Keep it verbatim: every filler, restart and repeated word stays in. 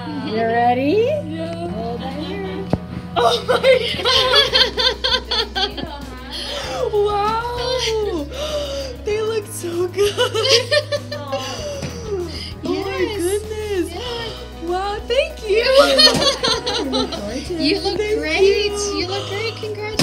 You ready? Yeah. Hold on here. Oh my god! Wow! They look so good! Oh Yes. my goodness! Yeah. Wow, thank you! You look Thank great. you. You look great. Congratulations.